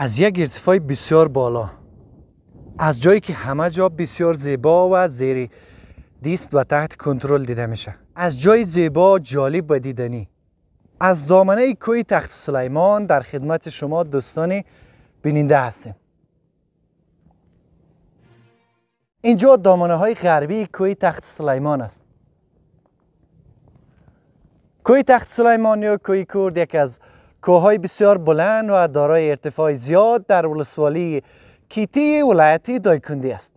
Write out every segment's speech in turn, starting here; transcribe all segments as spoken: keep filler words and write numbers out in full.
از یک ارتفاع بسیار بالا، از جایی که همه جا بسیار زیبا و زیر دست و تحت کنترل دیده میشه، از جای زیبا جالب و دیدنی، از دامنه کوه تخت سلیمان در خدمت شما دوستان بیننده هستیم. اینجا دامنه های غربی کوه تخت سلیمان است. کوه تخت سلیمان یا کوه کرد یکی از کوههای بسیار بلند و دارای ارتفاع زیاد در ولسوالی کیتی ولایت دایکندی است.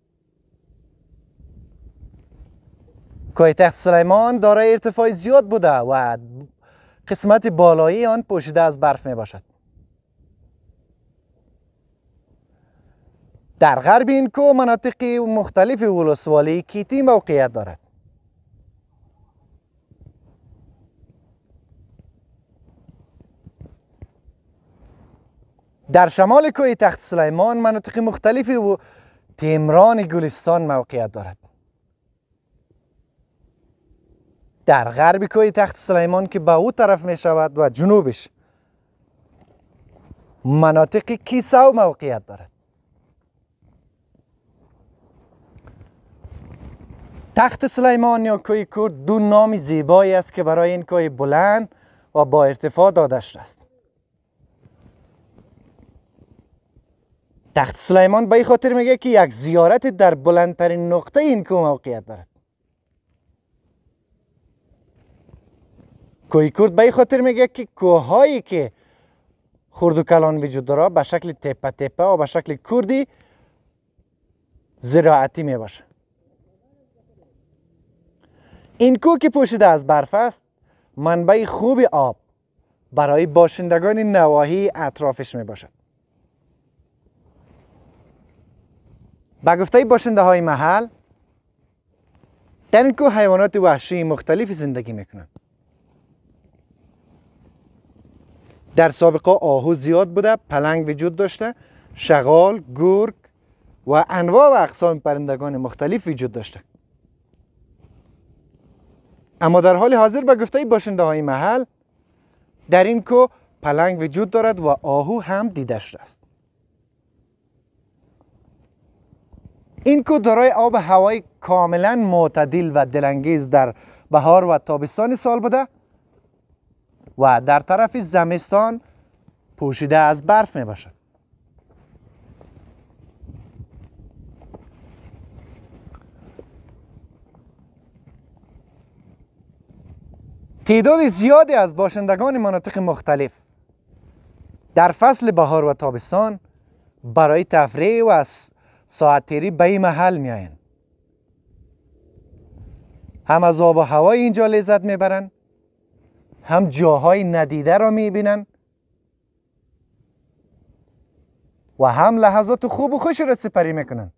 کوه تخت سلیمان دارای ارتفاع زیاد بوده و قسمت بالایی آن پوشیده از برف می باشد. در غرب این کوه مناطق مختلف ولسوالی کیتی موقعیت دارد. در شمال کوه تخت سلیمان مناطق مختلفی و تیمران گلستان موقعیت دارد. در غرب کوه تخت سلیمان که به او طرف می شود و جنوبش مناطق کیسو موقعیت دارد. تخت سلیمان یا کوه کرد دو نام زیبایی است که برای این کوه بلند و با ارتفاع داده شده است. تخت سلیمان به این خاطر میگه که یک زیارت در بلندترین نقطه این کوه موقعیت دارد. کوه کرد به این خاطر میگه که کوههایی که خرد و کلان وجود داره به شکل تپه تپه و به شکل کردی زراعتی می باشه. این کوه که پوشیده از برف است منبع خوب آب برای باشندگان نواحی اطرافش می باشد. به گفته باشنده های محل در این کوه حیوانات وحشی مختلفی زندگی میکنند. در سابقه آهو زیاد بوده، پلنگ وجود داشته، شغال، گرگ و انواع و اقسام پرندگان مختلف وجود داشته. اما در حال حاضر به گفته باشنده های محل در این کوه پلنگ وجود دارد و آهو هم دیده شده است. این کوه دارای آب و هوای کاملا معتدل و دلانگیز در بهار و تابستان سال بوده و در طرف زمستان پوشیده از برف می باشد. تعداد زیادی از باشندگان مناطق مختلف در فصل بهار و تابستان برای تفریح و ساعت تیری به این محل می آیند. هم از آب و هوای اینجا لذت می برند، هم جاهای ندیده را می بینند و هم لحظات خوب و خوش را سپری می کنند.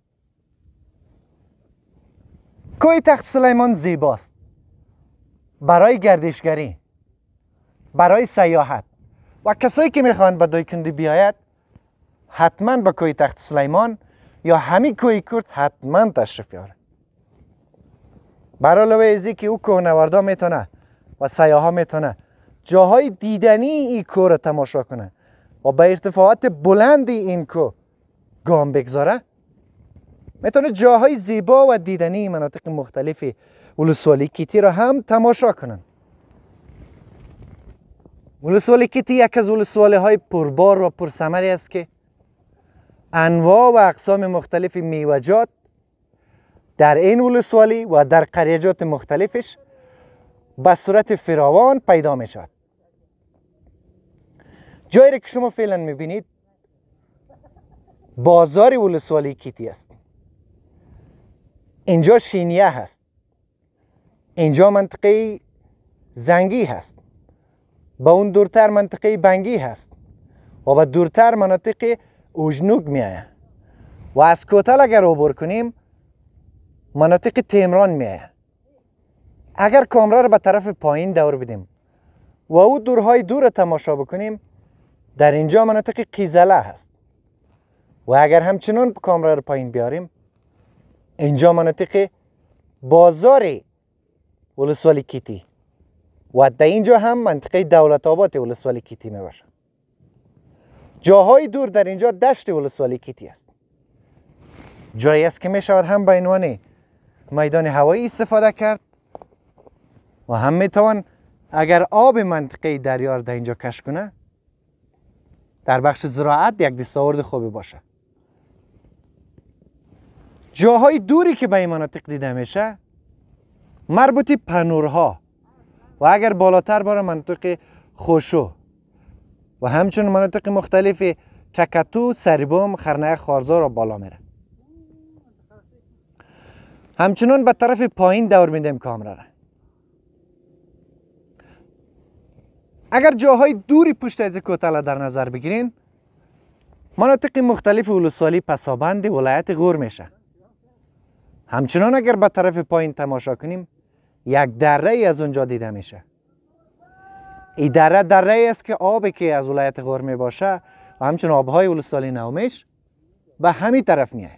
کوه تخت سلیمان زیباست برای گردشگری، برای سیاحت و کسایی که میخوان به دایکندی بیاید حتما به کوه تخت سلیمان یا همین کوه کرد حتما تشریف بیاره. برای علاوه ازی که او کوهنوردا میتونه و سیاها میتونه جاهای دیدنی این کوه را تماشا کنه و به ارتفاعات بلندی این کوه گام بگذاره، میتونه جاهای زیبا و دیدنی مناطق مختلفی ولسوالی کیتی را هم تماشا کنن. ولسوالی کیتی یک از ولسوالی های پربار و پرثمری است که انواع و اقسام مختلف میوه‌جات در این ولسوالی و در قریه‌جات مختلفش به صورت فراوان پیدا می شود. جایی که شما فعلا میبینید بازار ولسوالی کیتی است. اینجا شینیه هست، اینجا منطقه زنگی هست، با اون دورتر منطقه بنگی هست و با دورتر مناطق اوجنوگ می آید و از کوتل اگر عبور کنیم مناطق تیمران می آید. اگر کامرا رو به طرف پایین دور بدیم و او دورهای دور رو تماشا بکنیم در اینجا مناطق قیزله هست و اگر همچنان کامرا رو پایین بیاریم اینجا مناطق بازار ولسوالی کیتی و در اینجا هم منطقه دولت آباد ولسوالی کیتی می باشه. جاهای دور در اینجا دشت ولسوالی کیتی است. جایی است که می شود هم به عنوان میدان هوایی استفاده کرد و هم می توان اگر آب منطقه دریا در اینجا کشف کنه در بخش زراعت یک دستاورد خوبی باشه. جاهای دوری که به این مناطق دیده میشه مربوط پنورها و اگر بالاتر باره مناطق خوشو و همچنین مناطق مختلف چکتو، سریبوم، خرنه خارزار و بالا میره. همچنین به طرف پایین دور میدیم کامرا را. اگر جاهای دوری پشت از کوتاه در نظر بگیرین مناطق مختلف ولسوالی پسابند ولایت غور میشه. همچنان اگر به طرف پایین تماشا کنیم یک دره ای از اونجا دیده میشه. این دره دره ای است که آبی که از ولایت غور می باشه و همچنین آبهای ولسوالی نومیش به همین طرف میاد.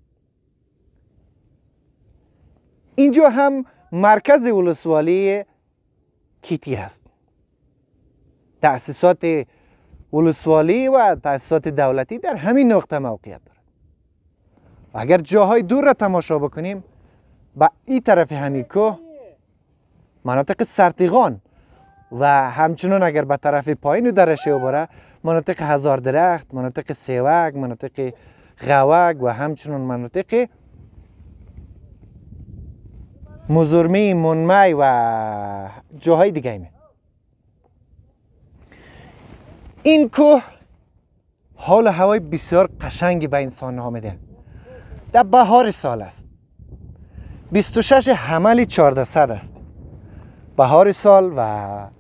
اینجا هم مرکز ولسوالی کیتی هست. تأسیسات ولسوالی و تأسیسات دولتی در همین نقطه موقعیت دارد. اگر جاهای دور را تماشا بکنیم به این طرف همین کوه مناطق سرتیغان و همچنان اگر به طرف پایین درشه و بره مناطق هزار درخت، مناطق سیوک، مناطق غوک و همچنان مناطق مزرمی، منمی و جاهای دیگه ایمه. این کوه حال هوای بسیار قشنگی به انسان ها میده. در بهار سال است. بیست و شش حمل چهارده سر است. بهار سال و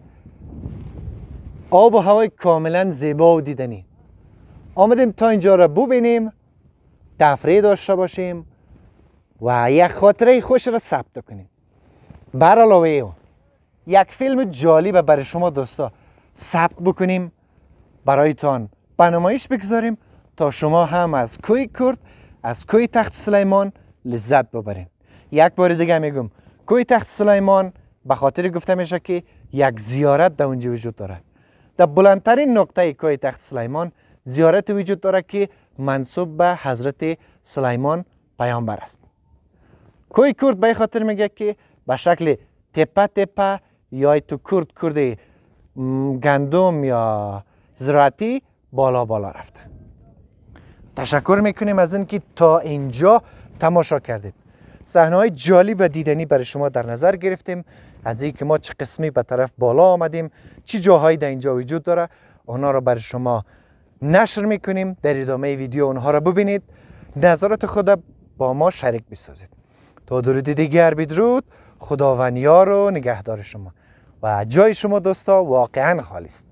آب و هوای کاملا زیبا و دیدنی. آمدیم تا اینجا را ببینیم، تفریح داشته باشیم و یک خاطره خوش را ثبت کنیم. بر علاوه او یک فیلم جالب برای شما دوستا ثبت بکنیم، برایتان به نمایش بگذاریم تا شما هم از کوه کرد، از کوه تخت سلیمان لذت ببرین. یک بار دیگه میگم کوه تخت سلیمان به خاطر گفته میشه که یک زیارت در اونجا وجود داره. در بلندترین نقطه کوه تخت سلیمان زیارت وجود داره که منسوب به حضرت سلیمان پیامبر است. کوه کرد به خاطر میگه که به شکل تپه تپه یا تو کرد کرد گندم یا زراعتی بالا بالا رفته. تشکر میکنیم از اینکه تا اینجا تماشا کردید. صحنه‌های جالب و دیدنی برای شما در نظر گرفتیم. از اینکه ما چه قسمی به طرف بالا آمدیم، چه جاهایی در اینجا وجود داره، اونا رو برای شما نشر میکنیم. در ادامه ویدیو اونها رو ببینید، نظرات خود با ما شریک بسازید. تا درود دیگر بدرود. خداوند یار و نگهدار شما و جای شما دوستا واقعا خالی است.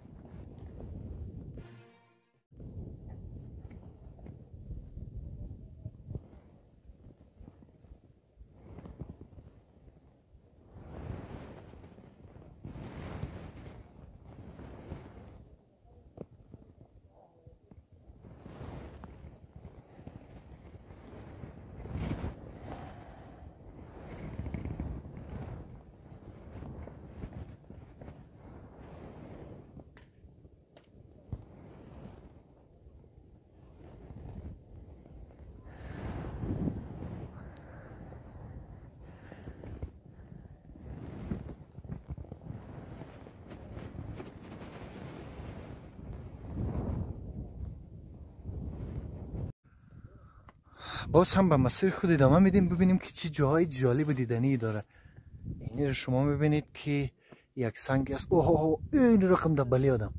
باز هم به مسیر خود ادامه میدیم ببینیم که چه جاهای جالب و دیدنی داره. این رو شما میبینید که یک سنگ است. اوه این رقم دبلی آدم.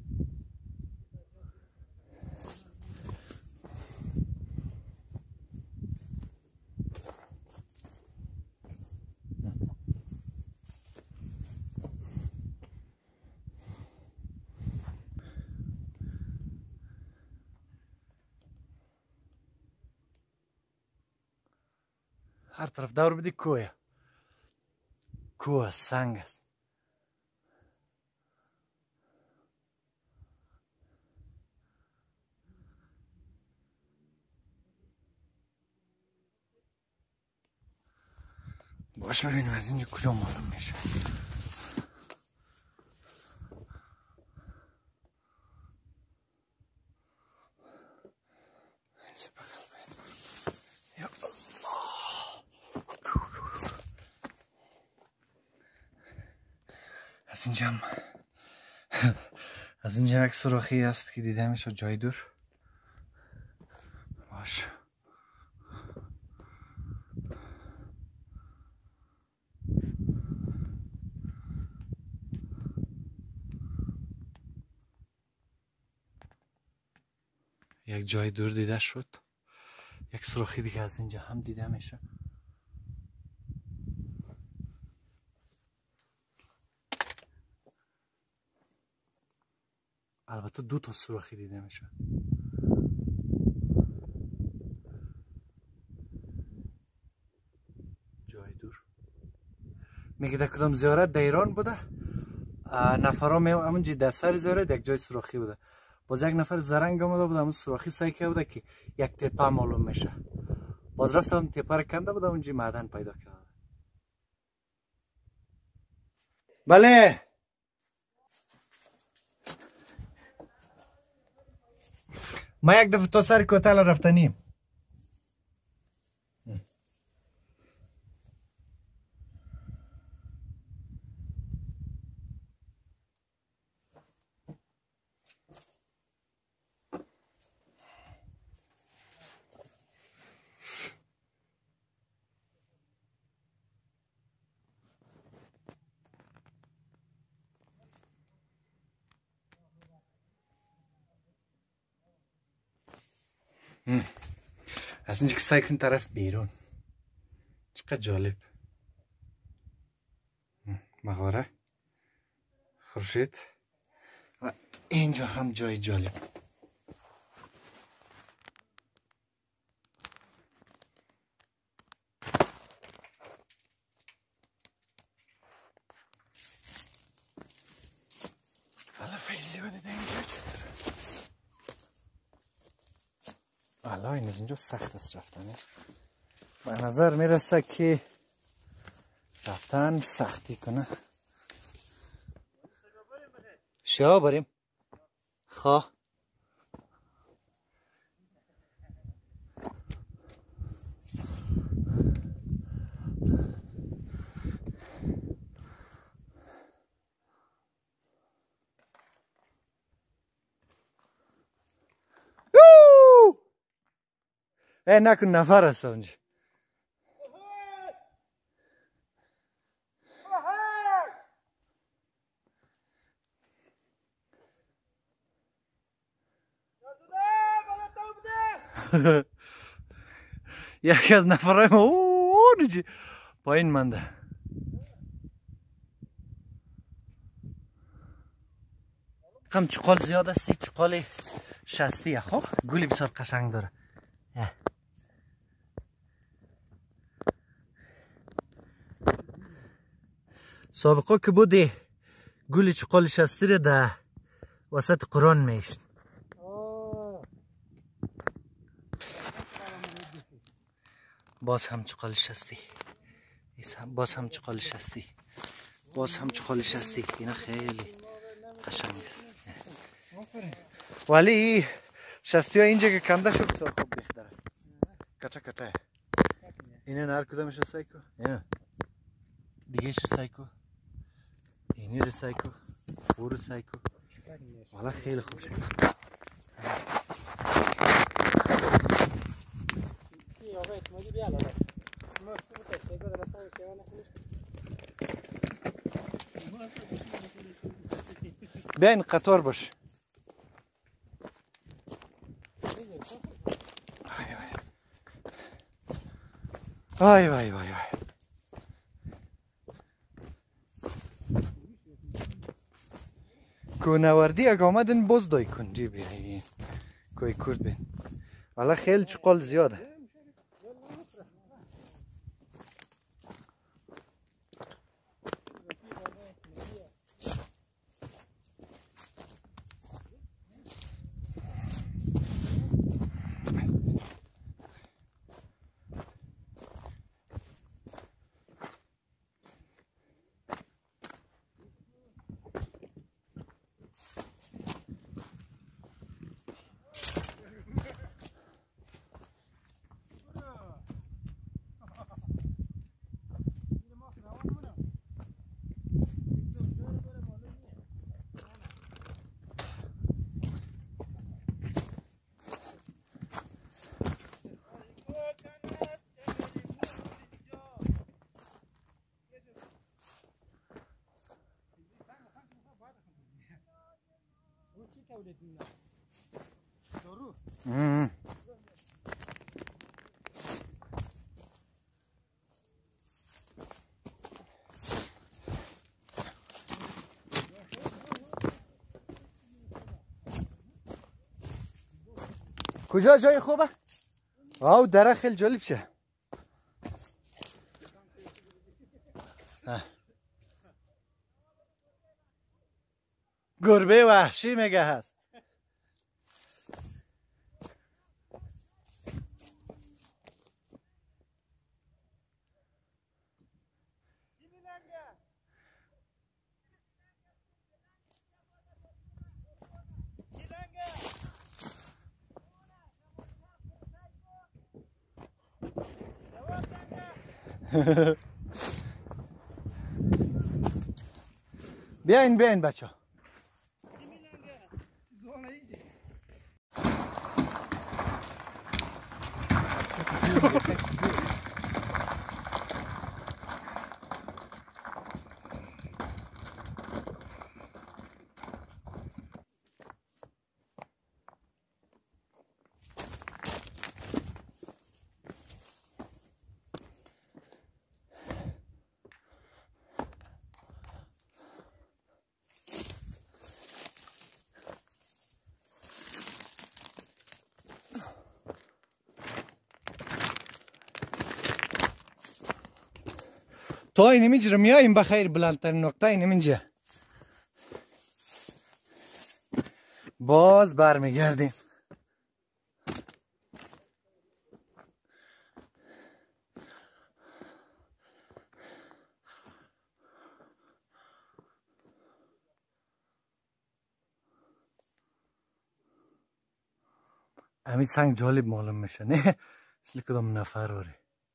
هر طرف دور بدی کوه کوه سنگ است. باش ببینیم از اینجا کجا معلوم میشه. اینجا هم از اینجا یک سوراخی است که دیده میشه جای دور. باش یک جای دور دیده شد. یک سوراخی دیگه از اینجا هم دیده میشه. البته دو تا سوراخی دیده میشه. جای دور میگه در کدام زیارت در ایران بوده، نفرها می همونجی در سر زیارت یک جای سوراخی بوده، باز یک نفر زرنگ آمده بود همون سوراخی سعی کرده بوده که یک تپه معلوم میشه، باز رفتم تپه رو کنده بوده اونجا معدن پیدا کرده. بله ما یک دفعه تا سر کوتل رفتنیم. از اینجا که سعی کن طرف بیرون. چقدر جالب. مغاره خورشید و اینجا هم جای جالب. حالا فیزی بده اینجا چطوره. حالا این از اینجا سخت است رفتنه. به نظر میرسه که رفتن سختی کنه. شیا بریم خواه ای نکن نفر هست اونجا. یکی از نفرهای ما اونجا پایین منده. کم چقال زیاد هستی، چقال شستیه. خب گلی بسیار قشنگ داره. سابقا که بودی گلی چقال شستی رو در وسط قرآن میشن. باز هم چقال شستی، باز هم چقال شستی، باز هم چقال شستی. اینا خیلی قشنگ است. ولی شستی ها اینجا که کنده شد بسیار خوب بهتره. کچه کچه اینه هر کدامش رسای کو، اینه دیگه ش رسای کو، اینی رسای کو، او رسای کو. والا خیلی خوب شد. بیاین قطار باش. وای وای وای وای. کوهنوردی اگه آمدن باز دای کن جی بیایی کوی کرد بین. حالا خیلی چقال زیاده. ام. کجا جای خوبه؟ آو درخت خیلی جالب شه. گربه وحشی میگه هست. بیاین بیاین بچه ها. تا این اینجا رو میاییم بخیر بلندترین نقطه این اینجا. باز برمیگردیم. همین سنگ جالب معلوم میشه نه؟ مثل کدام نفر آره.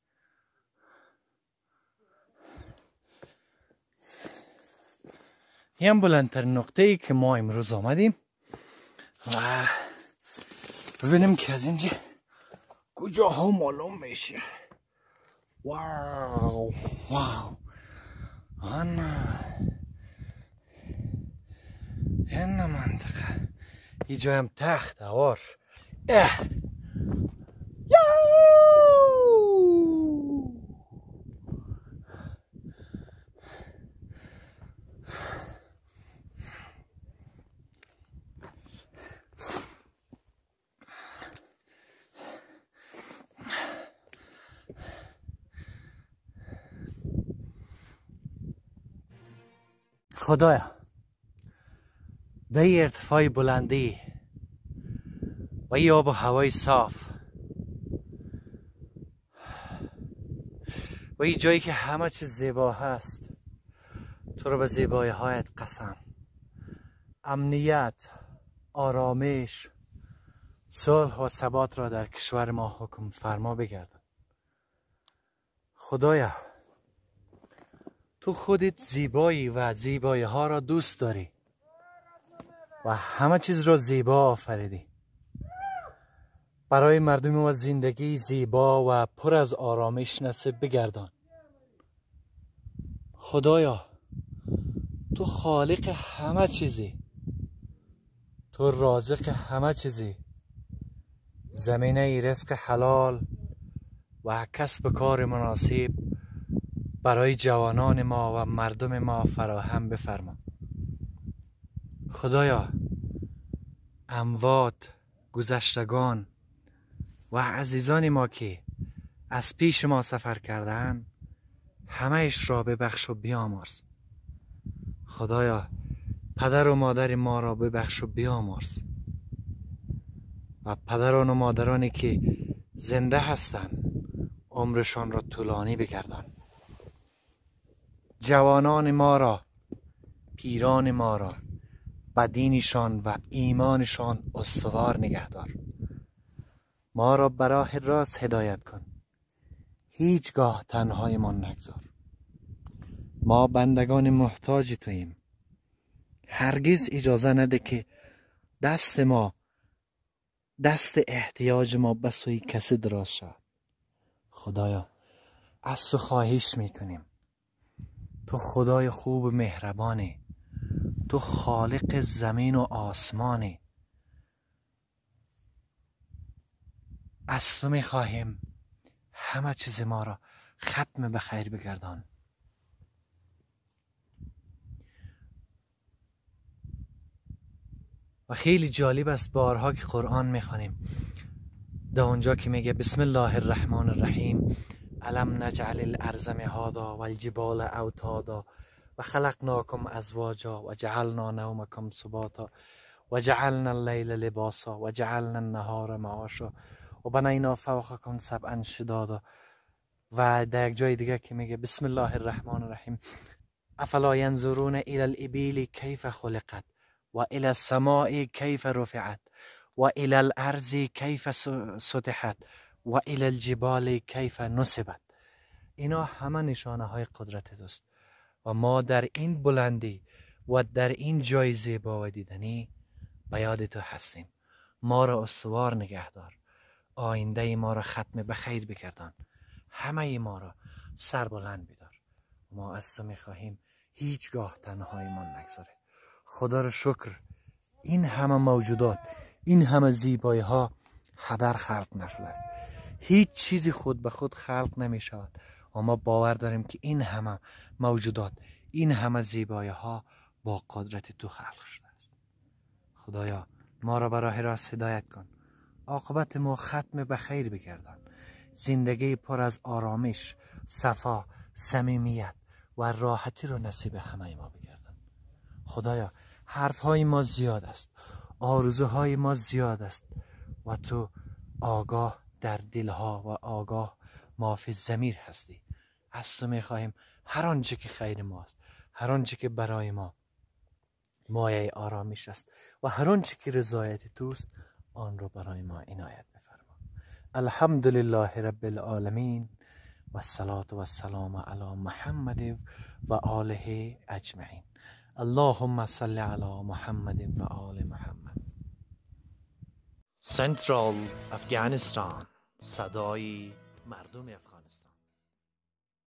این هم بلندترین نقطه ای که ما امروز آمدیم و ببینیم که از اینجا کجاها معلوم میشه. واو واو آنا این منطقه این جای هم تخت هوار. اه خدایا به ارتفاع بلندی و این آب و هوای صاف و این جایی که همه چیز زیبا هست، تو رو به زیبایی هایت قسم. امنیت، آرامش، صلح و ثبات را در کشور ما حکم فرما بگردان. خدایا تو خودت زیبایی و زیبایی ها را دوست داری و همه چیز را زیبا آفریدی. برای مردم ما زندگی زیبا و پر از آرامش نصیب بگردان. خدایا تو خالق همه چیزی، تو رازق همه چیزی. زمینه رزق حلال و کسب کار مناسب برای جوانان ما و مردم ما فراهم بفرما. خدایا اموات، گذشتگان و عزیزان ما که از پیش ما سفر کردند همه‌اش را ببخش و بیامرز. خدایا پدر و مادر ما را ببخش و بیامرز و پدران و مادرانی که زنده هستند عمرشان را طولانی بگردان. جوانان ما را، پیران ما را به دینشان و ایمانشان استوار نگهدار. ما را به راه راست هدایت کن، هیچگاه تنهایمان نگذار. ما بندگان محتاج توییم، هرگز اجازه نده که دست ما، دست احتیاج ما به سوی کسی دراز شود. خدایا از تو خواهش میکنیم، تو خدای خوب و مهربانی، تو خالق زمین و آسمانی. از تو میخواهیم همه چیز ما را ختم به خیر بگردان. و خیلی جالب است بارها که قرآن میخوانیم، در اونجا که میگه بسم الله الرحمن الرحیم الم نجعل الارض مهادا و الجبال اوتادا و خلقناکم ازواجا و جعلنا نومکم سباتا و جعلنا اللیل لباسا و جعلنا النهار معاشا و بنینا فوقکم سبعا شدادا. و در یک جای دیگه که میگه بسم الله الرحمن الرحیم افلا ینظرون الی الابیل کیف خلقت و الی السماء کیف رفعت و الی الارض کیف سطحت و الی الجبال کیف نصبت. اینا همه نشانه های قدرت است و ما در این بلندی و در این جای زیبا و دیدنی به یاد تو هستیم. ما را استوار نگهدار، آینده ما را ختم به خیر بگردان، همه ما را سر بلند بدار. ما از تو میخواهیم هیچگاه تنهایمان نگذاره. خدا را شکر این همه موجودات، این همه زیبایی ها هدر خلق نشده است. هیچ چیزی خود به خود خلق نمی شود. اما باور داریم که این همه موجودات، این همه زیبایی ها با قدرت تو خلق شده است. خدایا ما را به راه راست هدایت کن، عاقبت ما ختم به خیر بگردان، زندگی پر از آرامش، صفا، صمیمیت و راحتی رو نصیب همه ما بگردان. خدایا حرفهای ما زیاد است، آرزوهای ما زیاد است و تو آگاه در دلها و آگاه ما فی الضمیر هستی. از تو میخواهیم هر آنچه که خیر ماست، هر آنچه که برای ما مایه آرامش است و هر آنچه که رضایت توست آن رو برای ما عنایت بفرما. الحمدلله رب العالمین و الصلاة و السلام علی محمد و آله اجمعین. اللهم صل علی محمد و آل محمد. سنترال افغانستان، صدای مردم افغانستان.